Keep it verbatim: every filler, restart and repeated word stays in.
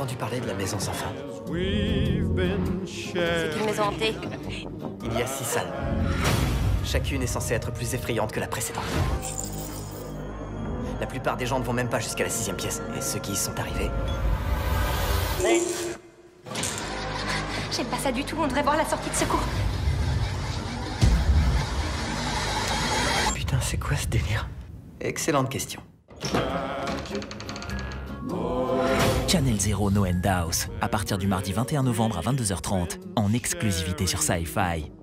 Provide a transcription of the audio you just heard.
entendu parler de la maison sans fin? C'est une maison hantée. Il y a six salles. Chacune est censée être plus effrayante que la précédente. La plupart des gens ne vont même pas jusqu'à la sixième pièce. Et ceux qui y sont arrivés... J'aime pas ça du tout, on devrait voir la sortie de secours. Putain, c'est quoi ce délire? Excellente question. Channel Zero No End House, à partir du mardi vingt et un novembre à vingt-deux heures trente, en exclusivité sur Sci-Fi.